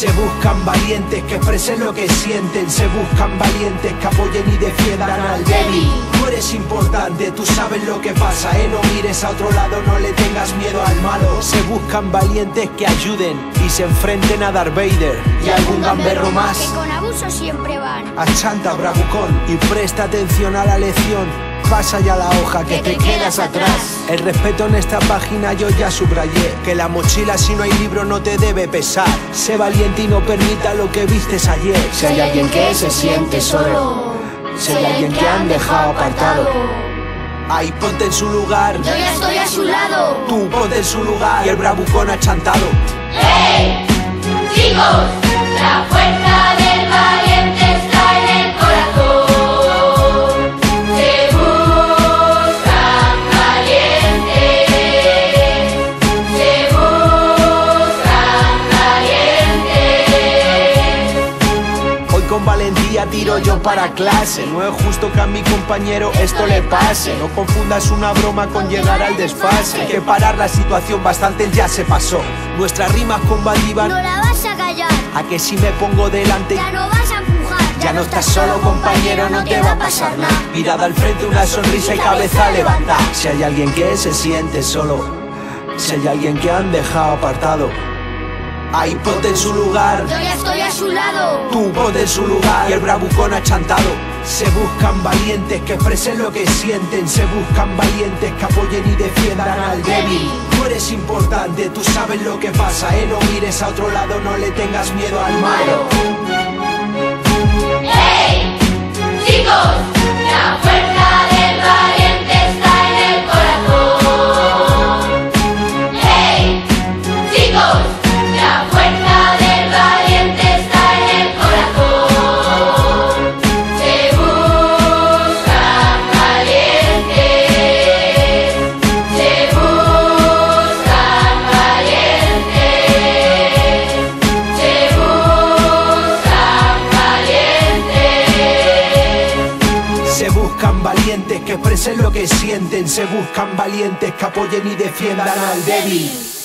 Se buscan valientes que expresen lo que sienten. Se buscan valientes que apoyen y defiendan al débil. Tú eres importante, tú sabes lo que pasa, no mires a otro lado, no le tengas miedo al malo. Se buscan valientes que ayuden y se enfrenten a Darth Vader y algún gamberro más. Que con abuso siempre van. Achanta, bravucón, y presta atención a la lección. Pasa ya la hoja que te quedas atrás. El respeto en esta página yo ya subrayé. Que la mochila si no hay libro no te debe pesar. Sé valiente y no permita lo que vistes ayer. Si hay alguien que se siente solo, si hay alguien que han dejado apartado, ahí ponte en su lugar. yo ya estoy a su lado. Tú ponte en su lugar y el bravucón achantado. ¡Hey! Chicos, la fuerza del valiente está en el corazón. Se buscan valientes. Se buscan valientes. Hoy con valentía tiro yo para clase. No es justo que a mi compañero esto le pase. No confundas una broma con llegar al desfase. Hay que parar la situación, bastante ya se pasó. Nuestras rimas combativan. No la vas a callar, A que si me pongo delante ya no vas a empujar. ya no estás solo, compañero, no te va a pasar nada. Mirada al frente, una sonrisa y cabeza levantada. Si hay alguien que se siente solo, si hay alguien que han dejado apartado, ahí ponte en su lugar. Yo ya estoy a su lado. Tú ponte en su lugar y el bravucón achantado. Se buscan valientes que expresen lo que sienten. Se buscan valientes que apoyen y defiendan al débil. Tú eres importante, tú sabes lo que pasa, no mires a otro lado, no le tengas miedo al malo. ¡Hey! Chicos, la fuerza del valiente está en el corazón. ¡Hey! Chicos, la fuerza del valiente está en el corazón. Se buscan valientes. Se buscan valientes. Se buscan valientes. Se buscan valientes que expresen lo que sienten. Se buscan valientes que apoyen y defiendan al débil.